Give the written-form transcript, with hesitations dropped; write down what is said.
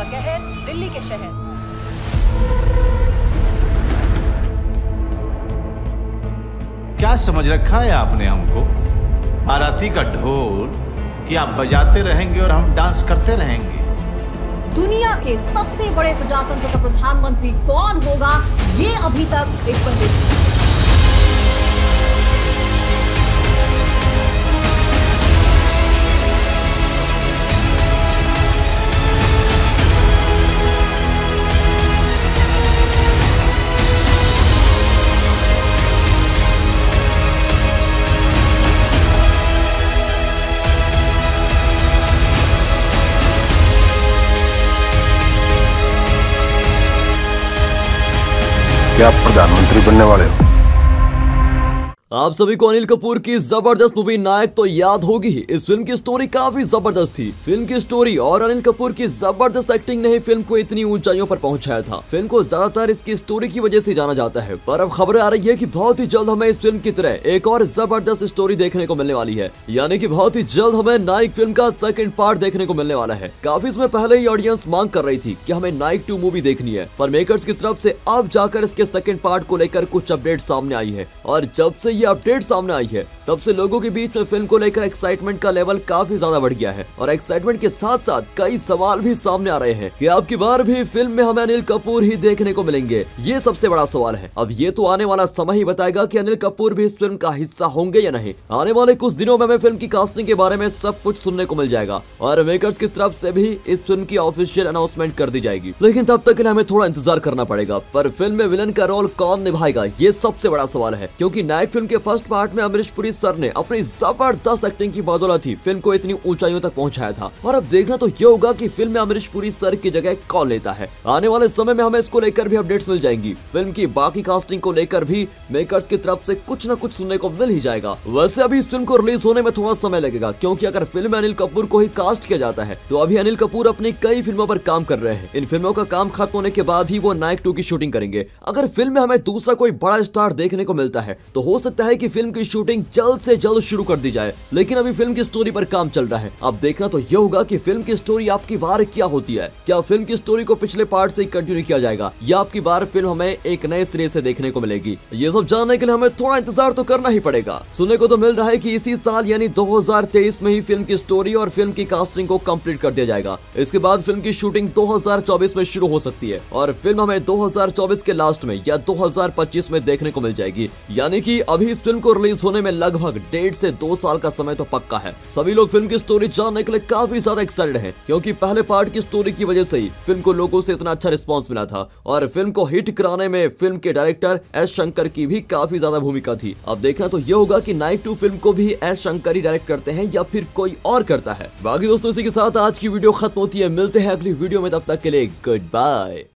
का कहर, दिल्ली के शहर। क्या समझ रखा है आपने हमको? बाराती का ढोल कि आप बजाते रहेंगे और हम डांस करते रहेंगे? दुनिया के सबसे बड़े प्रजातंत्र का प्रधानमंत्री कौन होगा, ये अभी तक एक बंदूक। क्या आप प्रधानमंत्री बनने वाले हो? आप सभी को अनिल कपूर की जबरदस्त मूवी नायक तो याद होगी। इस फिल्म की स्टोरी काफी जबरदस्त थी। फिल्म की स्टोरी और अनिल कपूर की जबरदस्त एक्टिंग ने ही फिल्म को इतनी ऊंचाइयों पर पहुंचाया था। फिल्म को ज्यादातर इसकी स्टोरी की वजह से जाना जाता है, पर अब खबरें आ रही है कि बहुत ही जल्द हमें इस फिल्म की तरह एक और जबरदस्त स्टोरी देखने को मिलने वाली है। यानी कि बहुत ही जल्द हमें नायक फिल्म का सेकंड पार्ट देखने को मिलने वाला है। काफी समय पहले ही ऑडियंस मांग कर रही थी कि हमें नायक 2 मूवी देखनी है, पर मेकर्स की तरफ से अब जाकर इसके सेकंड पार्ट को लेकर कुछ अपडेट सामने आई है। और जब से ये अपडेट सामने है तब से लोगों के बीच में फिल्म को लेकर एक्साइटमेंट का लेवल काफी ज्यादा बढ़ गया है। और एक्साइटमेंट के साथ साथ कई सवाल भी सामने आ रहे हैं कि अब की बार भी फिल्म में हमें अनिल कपूर ही देखने को मिलेंगे। ये सबसे बड़ा सवाल है। अब ये तो आने वाला समय ही बताएगा कि अनिल कपूर भी इस फिल्म का हिस्सा होंगे या नहीं। आने वाले कुछ दिनों में हमें फिल्म की कास्टिंग के बारे में सब कुछ सुनने को मिल जाएगा और मेकर्स की तरफ से भी इस फिल्म की ऑफिशियल अनाउंसमेंट कर दी जाएगी। लेकिन तब तक के लिए हमें थोड़ा इंतजार करना पड़ेगा। पर फिल्म में विलन का रोल कौन निभाएगा, ये सबसे बड़ा सवाल है। क्योंकि नायक फिल्म के फर्स्ट पार्ट में अमरीश पुरी सर ने अपनी जबरदस्त एक्टिंग की बदौलत ही फिल्म को इतनी ऊंचाइयों तक पहुंचाया था। और अब देखना तो ये होगा कि फिल्म में अमरीश पुरी सर की जगह कौन लेता है। आने वाले समय में हमें इसको लेकर भी अपडेट्स मिल जाएंगी। फिल्म की बाकी कास्टिंग को लेकर भी मेकर्स की तरफ से कुछ न कुछ सुनने को मिल ही जाएगा। वैसे अभी इस फिल्म को रिलीज होने में थोड़ा समय लगेगा, क्योंकि अगर फिल्म में अनिल कपूर को ही कास्ट किया जाता है तो अभी अनिल कपूर अपनी कई फिल्मों पर काम कर रहे हैं। इन फिल्मों का काम खत्म होने के बाद ही वो नायक 2 की शूटिंग करेंगे। अगर फिल्म में हमें दूसरा कोई बड़ा स्टार देखने को मिलता है तो हो सकता है कि फिल्म की शूटिंग जल्द से जल्द शुरू कर दी जाए। लेकिन अभी फिल्म की स्टोरी पर काम चल रहा है। अब देखना तो यह होगा कि फिल्म की स्टोरी आपकी बार क्या होती है। क्या फिल्म की स्टोरी को पिछले पार्ट से ही कंटिन्यू किया जाएगा या आपकी बार फिल्म हमें एक नए सिरे से देखने को मिलेगी। ये सब जानने के लिए हमें थोड़ा इंतजार तो करना ही पड़ेगा। सुनने को तो मिल रहा है कि इसी साल यानी 2023 में ही फिल्म की स्टोरी और फिल्म की कास्टिंग को कंप्लीट कर दिया जाएगा। इसके बाद फिल्म की शूटिंग 2024 में शुरू हो सकती है और फिल्म हमें 2024 के लास्ट में या 2025 में देखने को मिल जाएगी। यानी कि अभी इस फिल्म को रिलीज होने में लगभग 1.5 से 2 साल का समय तो पक्का है। सभी लोग फिल्म की स्टोरी जानने के लिए काफी ज्यादा एक्साइटेड हैं, क्योंकि पहले पार्ट की स्टोरी की वजह से ही फिल्म को लोगों से इतना अच्छा रिस्पांस मिला था। और फिल्म को हिट कराने में फिल्म के डायरेक्टर एस शंकर की भी काफी ज्यादा भूमिका थी। अब देखना तो यह होगा कि नायक 2 फिल्म को भी एस शंकर ही डायरेक्ट करते हैं या फिर कोई और करता है। बाकी दोस्तों, इसी के साथ आज की वीडियो खत्म होती है। मिलते हैं अगली वीडियो में, तब तक के लिए गुड बाय।